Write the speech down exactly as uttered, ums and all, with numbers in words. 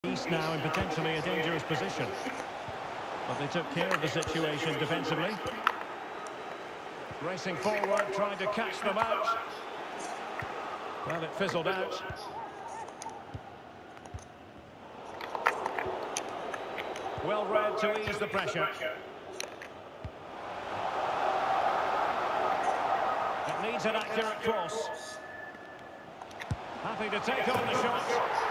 East now in potentially a dangerous position. But they took care of the situation defensively. Racing forward, trying to catch them out. Well, it fizzled out. Well read to ease the pressure. It needs an accurate cross. Happy to take on the shot.